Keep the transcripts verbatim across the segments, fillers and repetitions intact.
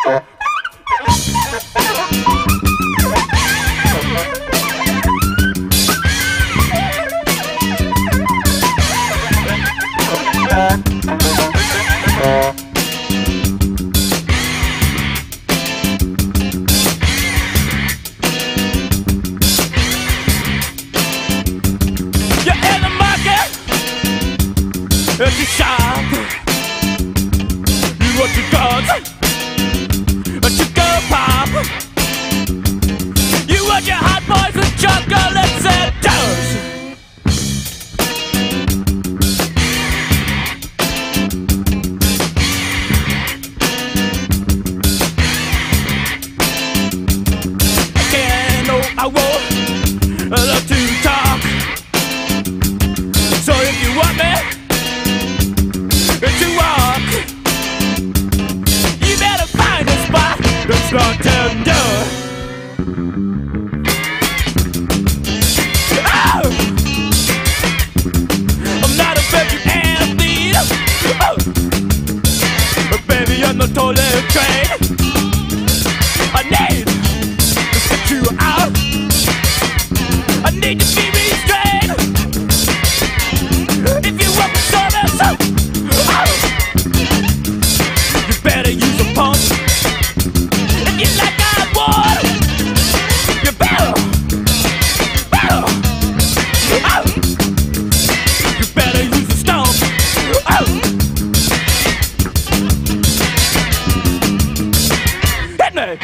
At your shop, you want your guns, at your gun pop. You want your hot boys and chocolates and toast. I can't, no, I won't love to talk. So if you want me to walk, you better find a spot that's not tender. Oh! I'm not a virgin athlete. Oh! But baby, I'm the toilet train. I need to set you out. I need to be restrained. If you want the service, you better use a pump. If you like hot water, you better, better, oh. You better use a stomp, oh. Hit me.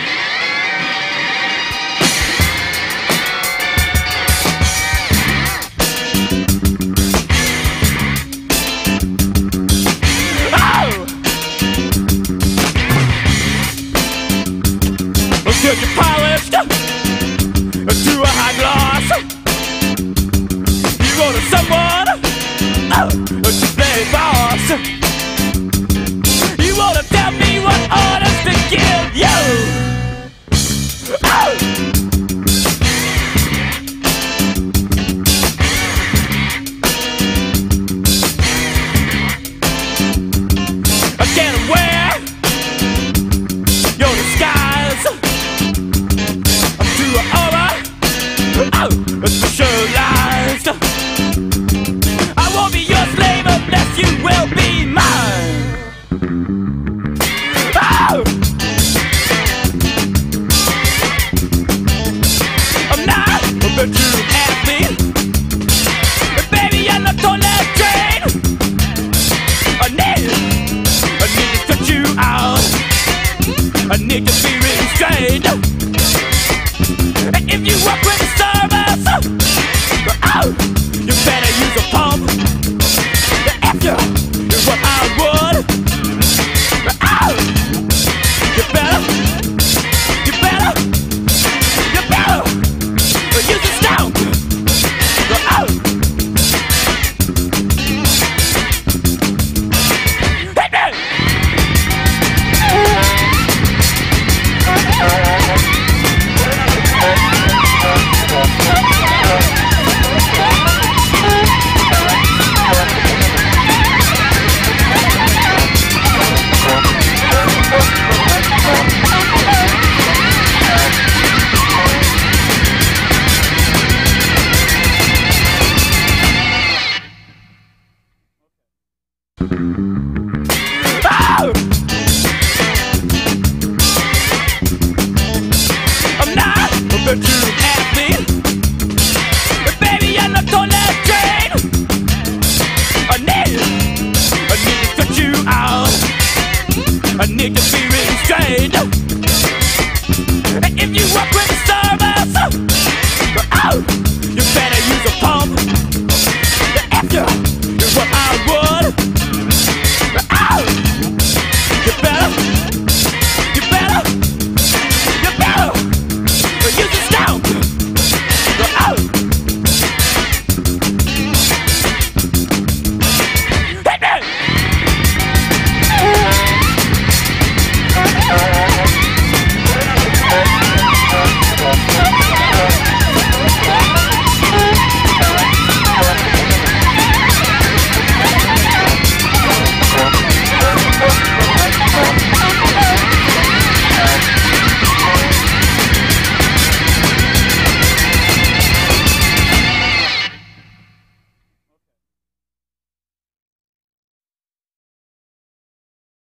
Till you're polished to a high gloss. You order someone oh, to play boss. You wanna tell me what orders to give you? Oh. I can't wear your disguise. Oh, specialized. I won't be your slave unless you will be mine. Oh! I'm not a virtue athlete, but baby, I'm not on that train. I need, I need to cut you out. I need to be restrained. If you work with the service, oh, you better use a pump. The after is what I would. Oh, you better, you better, you better use a stomp. Oh, hit me. Oh! I'm not a virtue athlete, but baby, I'm not on that train. I need, I need to cut you out. I need to be restrained.